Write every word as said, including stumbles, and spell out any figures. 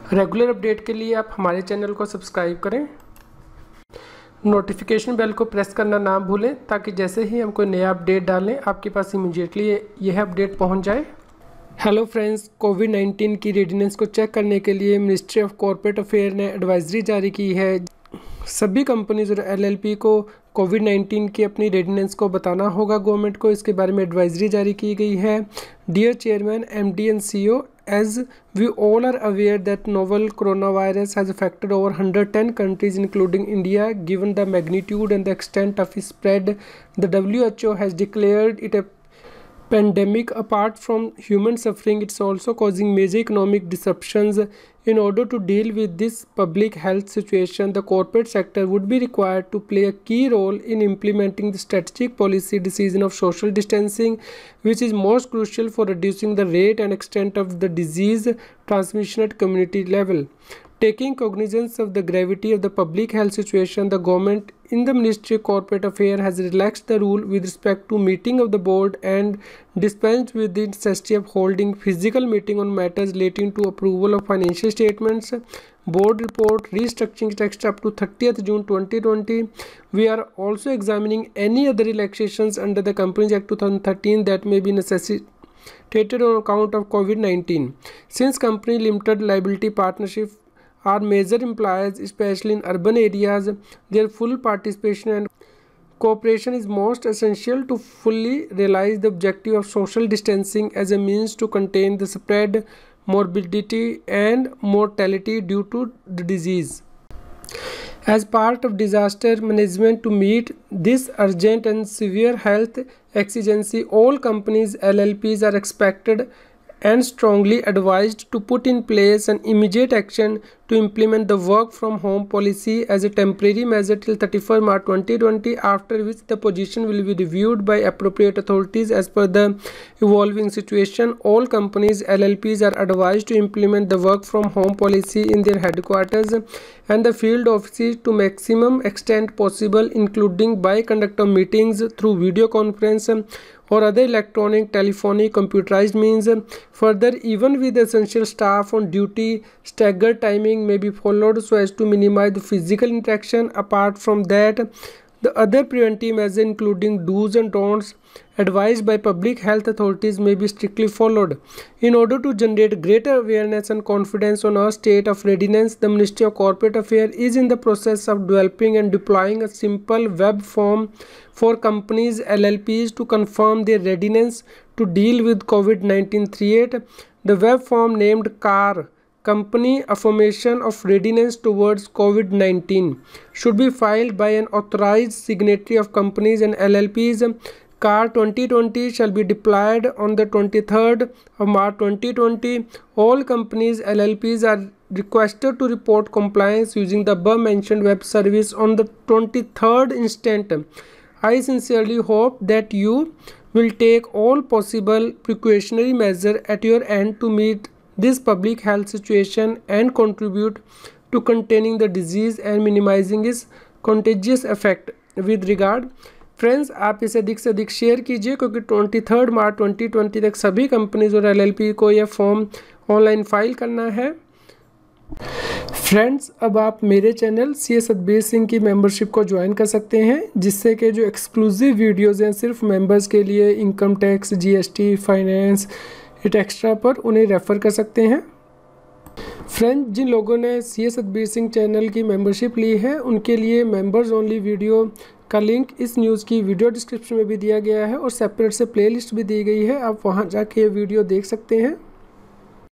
Regular update के लिए आप हमारे चैनल को सब्सक्राइब करें, नोटिफिकेशन बेल को प्रेस करना ना भूलें ताकि जैसे ही हम कोई नया अपडेट डालें आपके पास इमीडिएटली यह अपडेट पहुंच जाए। हेलो फ्रेंड्स, कोविड नाइन्टीन की रेडीनेस को चेक करने के लिए मिनिस्ट्री ऑफ कॉर्पोरेट अफेयर ने एडवाइजरी जारी की है। सभी कंपनीज और एलएलपी को कोविड नाइन्टीन की अपनी रेडीनेस को बताना होगा गवर्नमेंट को। इसके बारे में एडवाइजरी जारी की गई है। Dear chairman, MD and CEO, as we all are aware that novel coronavirus has affected over one hundred ten countries including India. Given the magnitude and the extent of its spread, the W H O has declared it a pandemic. Apart from human suffering, it's also causing major economic disruptions. In order to deal with this public health situation, the corporate sector would be required to play a key role in implementing the strategic policy decision of social distancing, which is most crucial for reducing the rate and extent of the disease transmission at community level. Taking cognizance of the gravity of the public health situation, the government in the Ministry of Corporate Affairs has relaxed the rule with respect to meeting of the board and dispensed with the necessity of holding physical meeting on matters relating to approval of financial statements, board report, restructuring text up to thirtieth June twenty twenty. We are also examining any other relaxations under the Companies Act twenty thirteen that may be necessitated on account of COVID nineteen. Since company limited liability partnership are major employers, especially in urban areas, their full participation and cooperation is most essential to fully realize the objective of social distancing as a means to contain the spread, morbidity and mortality due to the disease. As part of disaster management to meet this urgent and severe health exigency, all companies, L L Ps are expected and strongly advised to put in place an immediate action to implement the work from home policy as a temporary measure till thirty-first March twenty twenty, after which the position will be reviewed by appropriate authorities as per the evolving situation. All companies, L L Ps are advised to implement the work from home policy in their headquarters and the field offices to maximum extent possible, including by conduct of meetings through video conference or other electronic, telephonic, computerized means. Further, even with essential staff on duty, staggered timing may be followed so as to minimize the physical interaction. Apart from that, the other preventive measures, including do's and don'ts advised by public health authorities, may be strictly followed. In order to generate greater awareness and confidence on our state of readiness, the Ministry of Corporate Affairs is in the process of developing and deploying a simple web form for companies, L L Ps, to confirm their readiness to deal with COVID nineteen threat. The web form, named C A R, Company Affirmation of Readiness Towards COVID nineteen, should be filed by an authorized signatory of companies and L L Ps. C A R twenty twenty shall be deployed on the twenty-third of March twenty twenty. All companies, L L Ps are requested to report compliance using the above mentioned web service on the twenty-third instant. I sincerely hope that you will take all possible precautionary measures at your end to meet this public health situation and contribute to containing the disease and minimizing its contagious effect. With regard, friends, आप इसे अधिक से अधिक share कीजिए क्योंकि twenty third March twenty twenty तक सभी companies और एलएलपी को यह फॉर्म ऑनलाइन फाइल करना है। फ्रेंड्स, अब आप मेरे channel C A Satbir Singh की मेंबरशिप को ज्वाइन कर सकते हैं, जिससे कि जो एक्सक्लूसिव वीडियोज़ हैं सिर्फ मेंबर्स के लिए, income tax, GST, finance, et cetera पर, उन्हें रेफ़र कर सकते हैं। फ्रेंड्स, जिन लोगों ने C A Satbir Singh channel की मेंबरशिप ली है उनके लिए मेंबर्स ओनली वीडियो का लिंक इस न्यूज़ की वीडियो डिस्क्रिप्शन में भी दिया गया है और सेपरेट से प्लेलिस्ट भी दी गई है, आप वहां जाके ये वीडियो देख सकते हैं।